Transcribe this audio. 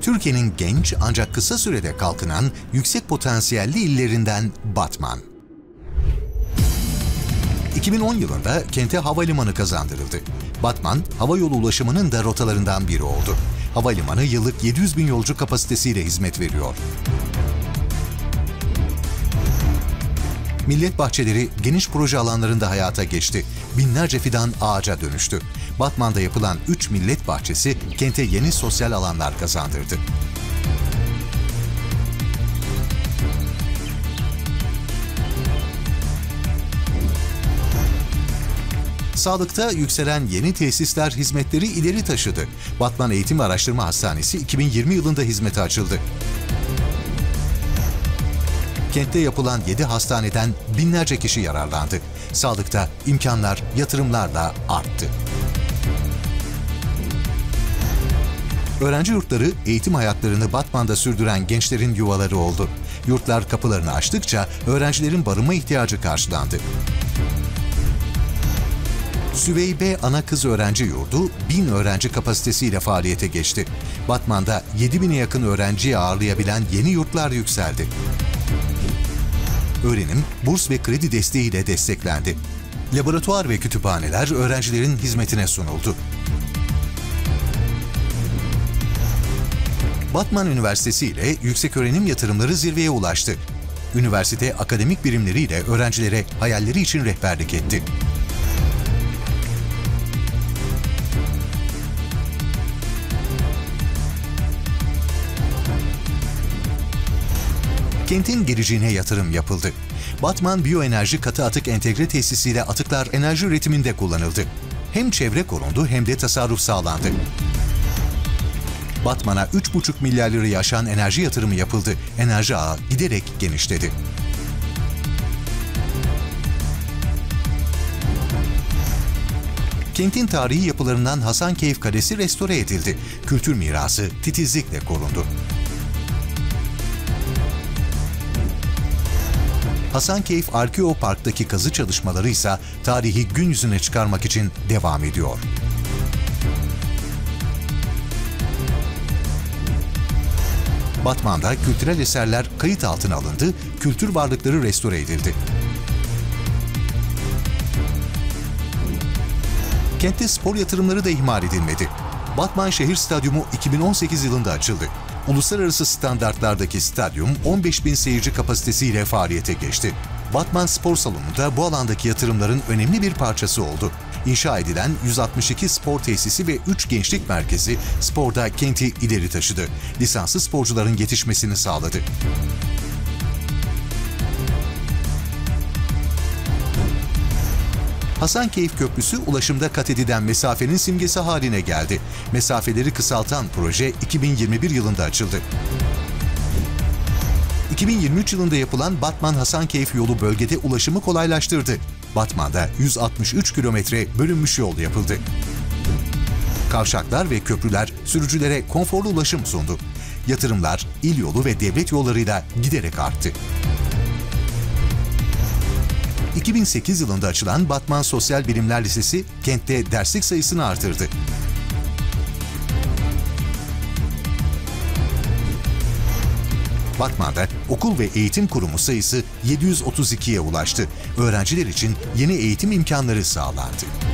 Türkiye'nin genç ancak kısa sürede kalkınan yüksek potansiyelli illerinden Batman. 2010 yılında kente havalimanı kazandırıldı. Batman, havayolu ulaşımının da rotalarından biri oldu. Havalimanı yıllık 700 bin yolcu kapasitesiyle hizmet veriyor. Millet bahçeleri geniş proje alanlarında hayata geçti. Binlerce fidan ağaca dönüştü. Batman'da yapılan 3 millet bahçesi kente yeni sosyal alanlar kazandırdı. Sağlıkta yükselen yeni tesisler hizmetleri ileri taşıdı. Batman Eğitim ve Araştırma Hastanesi 2020 yılında hizmete açıldı. Kentte yapılan 7 hastaneden binlerce kişi yararlandı. Sağlıkta imkanlar yatırımlarla arttı. Öğrenci yurtları eğitim hayatlarını Batman'da sürdüren gençlerin yuvaları oldu. Yurtlar kapılarını açtıkça öğrencilerin barınma ihtiyacı karşılandı. Süveybe Ana Kız Öğrenci Yurdu 1000 öğrenci kapasitesiyle faaliyete geçti. Batman'da 7000'e yakın öğrenciyi ağırlayabilen yeni yurtlar yükseldi. Öğrenim, burs ve kredi desteğiyle desteklendi. Laboratuvar ve kütüphaneler öğrencilerin hizmetine sunuldu. Batman Üniversitesi ile yükseköğrenim yatırımları zirveye ulaştı. Üniversite akademik birimleriyle öğrencilere hayalleri için rehberlik etti. Kentin geleceğine yatırım yapıldı. Batman Biyoenerji Katı Atık Entegre Tesisiyle atıklar enerji üretiminde kullanıldı. Hem çevre korundu hem de tasarruf sağlandı. Batman'a 3,5 milyar lirayı aşan enerji yatırımı yapıldı. Enerji ağı giderek genişledi. Kentin tarihi yapılarından Hasankeyf Kalesi restore edildi. Kültür mirası titizlikle korundu. Hasankeyf Arkeopark'taki kazı çalışmaları ise tarihi gün yüzüne çıkarmak için devam ediyor. Batman'da kültürel eserler kayıt altına alındı, kültür varlıkları restore edildi. Kentte spor yatırımları da ihmal edilmedi. Batman Şehir Stadyumu 2018 yılında açıldı. Uluslararası standartlardaki stadyum 15.000 seyirci kapasitesiyle faaliyete geçti. Batman Spor Salonu da bu alandaki yatırımların önemli bir parçası oldu. İnşa edilen 162 spor tesisi ve 3 gençlik merkezi sporda kenti ileri taşıdı. Lisanslı sporcuların yetişmesini sağladı. Hasankeyf Köprüsü ulaşımda kat edilen mesafenin simgesi haline geldi. Mesafeleri kısaltan proje 2021 yılında açıldı. 2023 yılında yapılan Batman-Hasankeyf yolu bölgede ulaşımı kolaylaştırdı. Batman'da 163 kilometre bölünmüş yol yapıldı. Kavşaklar ve köprüler sürücülere konforlu ulaşım sundu. Yatırımlar il yolu ve devlet yollarıyla giderek arttı. 2008 yılında açılan Batman Sosyal Bilimler Lisesi kentte derslik sayısını artırdı. Batman'da okul ve eğitim kurumu sayısı 732'ye ulaştı. Öğrenciler için yeni eğitim imkanları sağlandı.